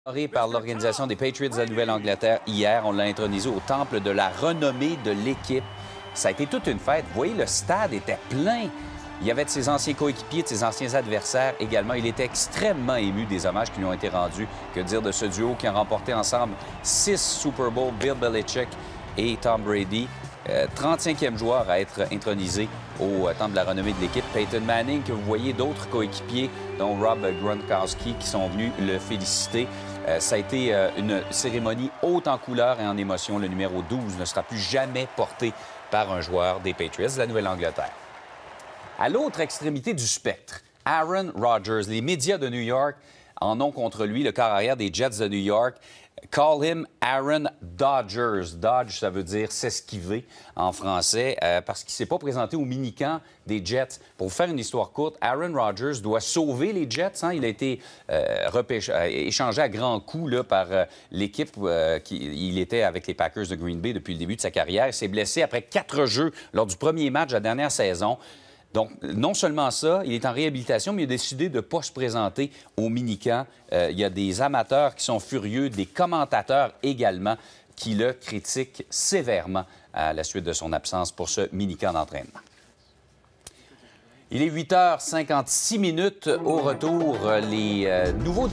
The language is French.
Par l'organisation des Patriots de la Nouvelle-Angleterre hier, on l'a intronisé au temple de la renommée de l'équipe. Ça a été toute une fête. Vous voyez, le stade était plein. Il y avait de ses anciens coéquipiers, de ses anciens adversaires également. Il était extrêmement ému des hommages qui lui ont été rendus. Que dire de ce duo qui a remporté ensemble 6 Super Bowls, Bill Belichick et Tom Brady. 35e joueur à être intronisé au temple de la renommée de l'équipe. Peyton Manning, que vous voyez, d'autres coéquipiers, dont Rob Gronkowski, qui sont venus le féliciter. Ça a été une cérémonie haute en couleurs et en émotion. Le numéro 12 ne sera plus jamais porté par un joueur des Patriots de la Nouvelle-Angleterre. À l'autre extrémité du spectre, Aaron Rodgers. Les médias de New York en ont contre lui. Le corps arrière des Jets de New York call him Aaron Dodgers. Dodge, ça veut dire s'esquiver en français, parce qu'il ne s'est pas présenté au mini-camp des Jets. Pour vous faire une histoire courte, Aaron Rodgers doit sauver les Jets. Hein? Il a été échangé à grands coups là, par l'équipe. Il était avec les Packers de Green Bay depuis le début de sa carrière. Il s'est blessé après 4 jeux lors du premier match de la dernière saison. Donc, non seulement ça, il est en réhabilitation, mais il a décidé de ne pas se présenter au mini-camp. Il y a des amateurs qui sont furieux, des commentateurs également, qui le critiquent sévèrement à la suite de son absence pour ce mini-camp d'entraînement. Il est 8h56 au retour. Les nouveaux